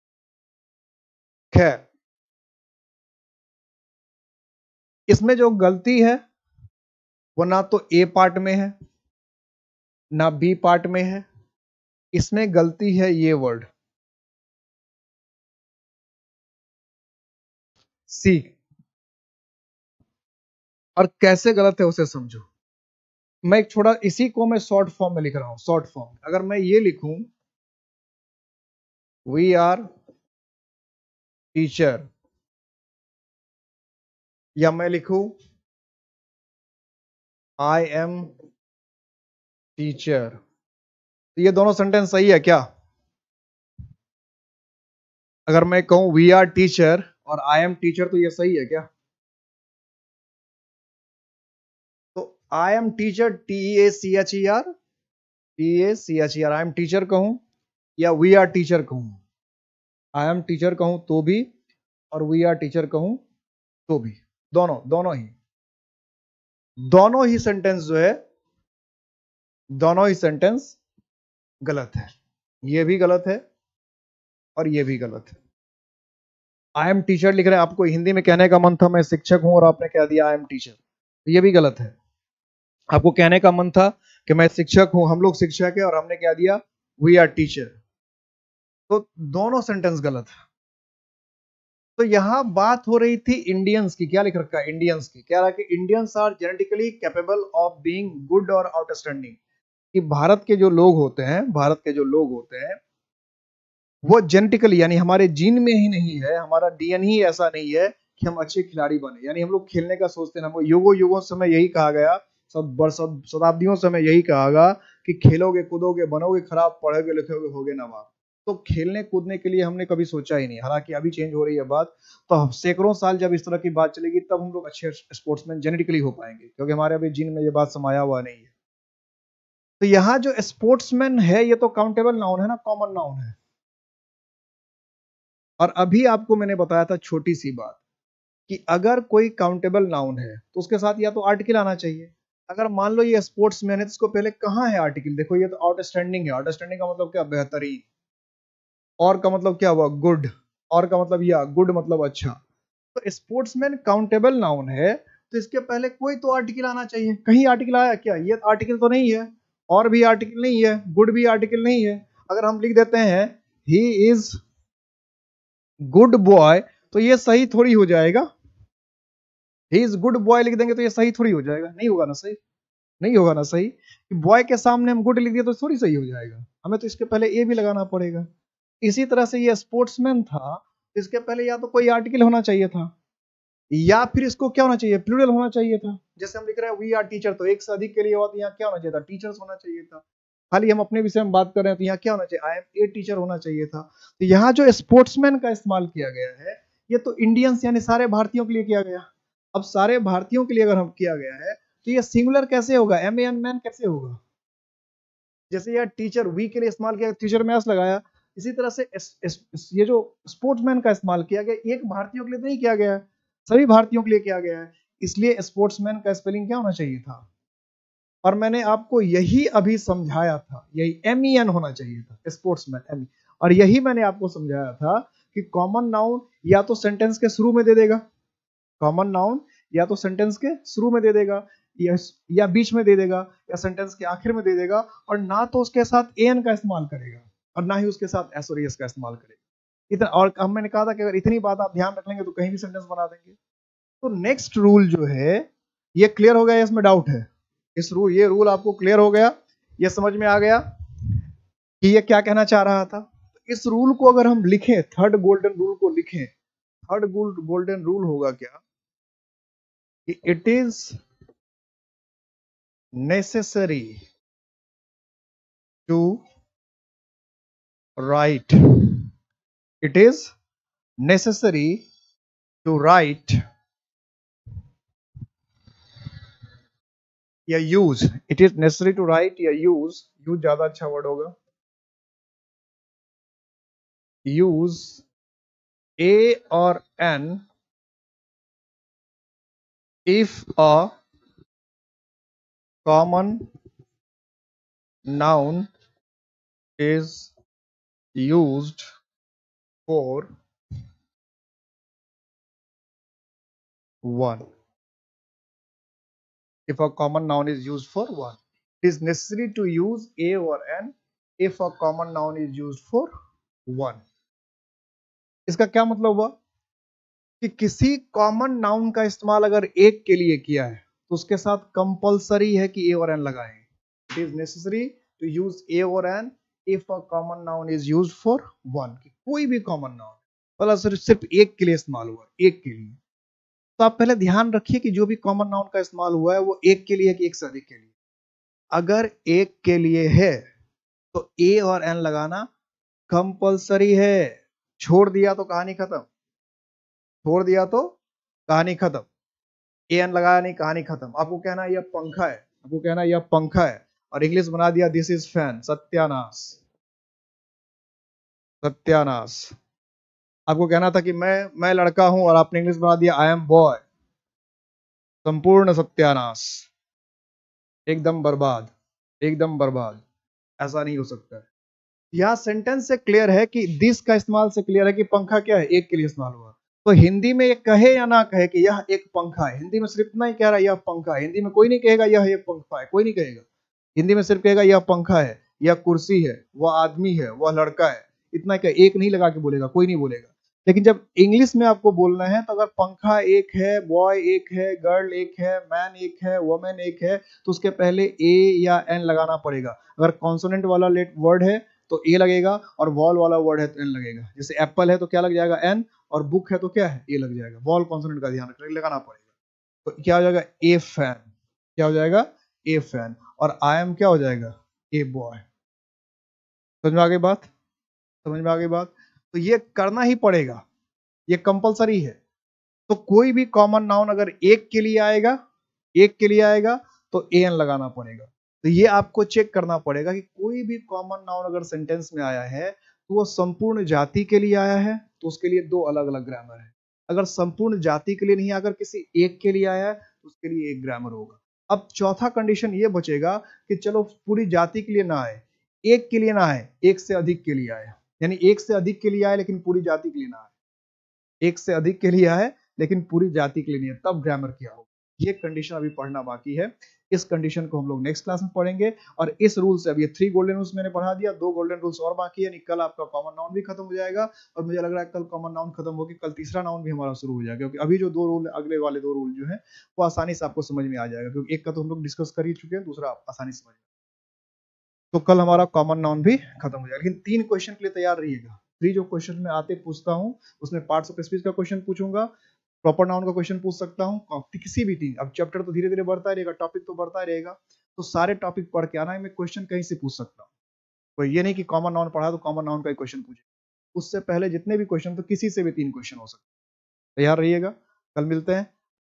खैर, इसमें जो गलती है वो ना तो ए पार्ट में है ना बी पार्ट में है, इसमें गलती है ये वर्ड सी। और कैसे गलत है उसे समझो। मैं एक छोटा इसी को मैं शॉर्ट फॉर्म में लिख रहा हूं, शॉर्ट फॉर्म। अगर मैं ये लिखूं वी आर टीचर, या मैं लिखूं आई एम टीचर, तो ये दोनों सेंटेंस सही है क्या? अगर मैं कहूं वी आर टीचर और आई एम टीचर तो ये सही है क्या? तो I am teacher, T A C H E R, T A C H E R, I am teacher कहूं या वी आर टीचर कहूं? आई एम टीचर कहूं तो भी और वी आर टीचर कहूं तो भी, दोनों दोनों ही दोनों ही सेंटेंस जो है, दोनों ही सेंटेंस गलत है। ये भी गलत है और ये भी गलत है। आई एम टीचर लिख रहे हैं, आपको हिंदी में कहने का मन था मैं शिक्षक हूं और आपने कह दिया आई एम टीचर, तो ये भी गलत है। आपको कहने का मन था कि मैं शिक्षक हूं, हम लोग शिक्षक है, और हमने कह दिया वी आर टीचर, तो दोनों सेंटेंस गलत है। तो यहां बात हो रही थी इंडियंस की, क्या लिख रखा है इंडियंस की, क्या रहा कि Indians are genetically capable of being good और आउटस्टैंडिंग, कि भारत के जो लोग होते हैं, भारत के जो लोग होते हैं वो जेनेटिकली यानी हमारे जीन में ही नहीं है, हमारा डीएनए ही ऐसा नहीं है कि हम अच्छे खिलाड़ी बने। यानी हम लोग खेलने का सोचते हैं, हमको युगों युगों से में यही कहा गया, सब वर्ष शताब्दियों से में यही कहा गया कि खेलोगे कूदोगे बनोगे खराब, पढ़ोगे लिखोगे होगे नवाब। तो खेलने कूदने के लिए हमने कभी सोचा ही नहीं, हालांकि अभी चेंज हो रही है बात। तो सैकड़ों साल जब इस तरह की बात चलेगी तब हम लोग अच्छे स्पोर्ट्समैन जेनेटिकली हो पाएंगे, क्योंकि हमारे अभी जीन में ये बात समाया हुआ नहीं है। तो यहाँ जो स्पोर्ट्समैन है ये तो काउंटेबल नाउन है ना, कॉमन नाउन है। और अभी आपको मैंने बताया था छोटी सी बात कि अगर कोई काउंटेबल नाउन है तो उसके साथ या तो आर्टिकल आना चाहिए। अगर मान लो ये स्पोर्ट्समैन है तो इसको पहले कहाँ है आर्टिकल, देखो ये तो आउटस्टैंडिंग है, आउटस्टैंडिंग का मतलब क्या, बेहतरीन, और का मतलब क्या हुआ, गुड, और का मतलब या गुड मतलब अच्छा। तो स्पोर्ट्समैन काउंटेबल नाउन है तो इसके पहले कोई तो आर्टिकल आना चाहिए। कहीं आर्टिकल आया क्या? ये आर्टिकल तो नहीं है, और भी आर्टिकल नहीं है, गुड भी आर्टिकल नहीं है। अगर हम लिख देते हैं ही इज गुड बॉय तो ये सही थोड़ी हो जाएगा। ही इज गुड बॉय लिख देंगे तो ये सही थोड़ी हो जाएगा, नहीं होगा ना सही, नहीं होगा ना सही। बॉय के सामने हम गुड लिख दिए तो थोड़ी सही हो जाएगा, हमें तो इसके पहले ए भी लगाना पड़ेगा। इसी तरह से ये स्पोर्ट्समैन था, इसके पहले या तो कोई आर्टिकल होना चाहिए था या फिर इसको क्या होना चाहिए, प्लूरल होना चाहिए था। जैसे हम लिख रहे हैं वी आर टीचर तो एक से अधिक के लिए हुआ, तो यहाँ क्या होना चाहिए था, टीचर्स होना चाहिए था। खाली हम अपने विषय में बात कर रहे हैं तो यहाँ क्या होना चाहिए, आई एम ए टीचर होना चाहिए था। तो यहाँ जो स्पोर्ट्समैन का इस्तेमाल किया गया है ये तो इंडियंस यानी सारे भारतीयों के लिए किया गया। अब सारे भारतीयों के लिए अगर हम किया गया है तो ये सिंगुलर कैसे होगा, एम एन मैन कैसे होगा? जैसे यार टीचर वी के लिए इस्तेमाल किया, टीचर में एस लगाया, इसी तरह से इस, इस, इस, ये जो स्पोर्ट्समैन का इस्तेमाल किया गया एक भारतीयों के लिए तो नहीं किया गया है, सभी भारतीयों के लिए किया गया है। इसलिए स्पोर्ट्समैन का स्पेलिंग क्या होना चाहिए था, और मैंने आपको यही अभी समझाया था, यही एम ई एन होना चाहिए था, स्पोर्ट्समैन एम, और यही मैंने आपको समझाया था कि कॉमन नाउन या तो सेंटेंस के शुरू में दे देगा, कॉमन नाउन या तो सेंटेंस के शुरू में दे देगा, या, या बीच में दे देगा, या सेंटेंस के आखिर में दे देगा, और ना तो उसके साथ एन का इस्तेमाल करेगा और ना ही उसके साथ एस और एस का इस्तेमाल करेगा। इतना, और हम मैंने कहा था कि अगर इतनी बात आप ध्यान रख लेंगे तो कहीं भी सेंटेंस बना देंगे। तो नेक्स्ट रूल जो है ये क्लियर हो गया, इसमें डाउट है? इस रूल ये रूल आपको क्लियर हो गया, ये समझ में आ गया कि ये क्या कहना चाह रहा था? इस रूल को अगर हम लिखें, थर्ड गोल्डन रूल को लिखें, थर्ड गोल्डन रूल होगा क्या कि it is necessary to write, it is necessary to write या use, it is necessary to write या यूज, यूज ज्यादा अच्छा वर्ड होगा, यूज ए और an if a common noun is used for one, if a common noun is used for one, it is necessary to use a or n if a common noun is used for one। इसका क्या मतलब हुआ कि किसी common noun का इस्तेमाल अगर एक के लिए किया है तो उसके साथ कंपलसरी है कि ए और एन लगाएं। It is necessary to use a और an if a common noun is used for one, कोई भी कॉमन नाउन मतलब सिर्फ सिर्फ एक के लिए इस्तेमाल हुआ, एक के लिए। तो आप पहले ध्यान रखिए कि जो भी कॉमन नाउन का इस्तेमाल हुआ है वो एक के लिए है कि एक से अधिक के लिए। अगर एक के लिए है तो ए और एन लगाना कंपलसरी है, छोड़ दिया तो कहानी खत्म, छोड़ दिया तो कहानी खत्म, ए एन लगाया नहीं कहानी खत्म। आपको कहना है यह पंखा है, आपको कहना है यह पंखा है, और इंग्लिश बना दिया दिस इज फैन, सत्यानाश, सत्यानाश। आपको कहना था कि मैं मैं लड़का हूं और आपने इंग्लिश बना दिया आई एम बॉय, संपूर्ण सत्यानाश, एकदम बर्बाद, एकदम बर्बाद। ऐसा नहीं हो सकता है। यह सेंटेंस से क्लियर है कि दिस का इस्तेमाल से क्लियर है कि पंखा क्या है, एक के लिए इस्तेमाल हुआ। तो हिंदी में ये कहे या ना कहे कि यह एक पंखा है, हिंदी में सिर्फ इतना ही कह रहा है यह पंखा है, हिंदी में कोई नहीं कहेगा यह एक पंखा है, कोई नहीं कहेगा, हिंदी में सिर्फ कहेगा यह पंखा है, यह कुर्सी है, वह आदमी है, वह लड़का है, इतना कह, एक नहीं लगा के बोलेगा, कोई नहीं बोलेगा। लेकिन जब इंग्लिश में आपको बोलना है तो अगर पंखा एक है, बॉय एक है, गर्ल एक है, मैन एक है, वुमेन एक है, तो उसके पहले ए या एन लगाना पड़ेगा। अगर कॉन्सोनेंट वाला लेट वर्ड है तो ए लगेगा, और वॉल वाला वर्ड है तो एन लगेगा। जैसे एप्पल है तो क्या लग जाएगा, एन, और बुक है तो क्या है, ए लग जाएगा। वॉल कॉन्सोनेंट का ध्यान रखना, लगाना पड़ेगा। तो क्या हो जाएगा, ए फैन, क्या हो जाएगा, ए फैन, और आई एम क्या हो जाएगा, ए बॉय। समझ में आ गई बात, समझ में आ गई बात। तो ये करना ही पड़ेगा, ये कंपलसरी है। तो कोई भी कॉमन नाउन अगर एक के लिए आएगा, एक के लिए आएगा तो ए एन लगाना पड़ेगा। तो ये आपको चेक करना पड़ेगा कि कोई भी कॉमन नाउन अगर सेंटेंस में आया है तो वो संपूर्ण जाति के लिए आया है तो उसके लिए दो अलग अलग ग्रामर है। अगर संपूर्ण जाति के लिए नहीं, अगर किसी एक के लिए आया है तो उसके लिए एक ग्रामर होगा। अब चौथा कंडीशन ये बचेगा कि चलो पूरी जाति के लिए ना आए, एक के लिए ना आए, एक से अधिक के लिए आए, यानी एक से अधिक के लिए आए लेकिन पूरी जाति के लिए ना आए, एक से अधिक के लिए आए लेकिन पूरी जाति के लिए नहीं है, तब ग्रामर क्या होगा। ये कंडीशन अभी पढ़ना बाकी है, इस कंडीशन को हम लोग नेक्स्ट क्लास में पढ़ेंगे। और इस रूल से अब ये थ्री गोल्डन रूल्स मैंने पढ़ा दिया, दो गोल्डन रूल्स और बाकी है। कल आपका कॉमन नाउन भी खत्म हो जाएगा, और मुझे लग रहा है कल कॉमन नाउन खत्म होगी, कल तीसरा नाउन भी हमारा शुरू हो जाएगा, क्योंकि अभी जो दो रूल, अगले वाले दो रूल जो है वो आसानी से आपको समझ में आ जाएगा, क्योंकि एक का तो हम लोग डिस्कस कर ही चुके हैं, दूसरा आप आसानी से समझ में। तो कल हमारा कॉमन नाउन भी खत्म हो जाएगा। लेकिन तीन क्वेश्चन के लिए तैयार रहिएगा। थ्री जो क्वेश्चन में आते पूछता हूँ उसमें पार्ट्स ऑफ स्पीच का क्वेश्चन पूछूंगा, प्रॉपर नाउन का क्वेश्चन पूछ सकता हूँ, किसी भी तीन। अब चैप्टर तो धीरे धीरे बढ़ता रहेगा, टॉपिक तो बढ़ता रहेगा, तो सारे टॉपिक पढ़ के आना है, मैं क्वेश्चन कहीं से पूछ सकता हूँ। तो ये नहीं कि कॉमन नाउन पढ़ा तो कॉमन नाउन का ही क्वेश्चन पूछे, उससे पहले जितने भी क्वेश्चन तो किसी से भी तीन क्वेश्चन हो सकते हैं। तैयार रहिएगा, कल मिलते हैं।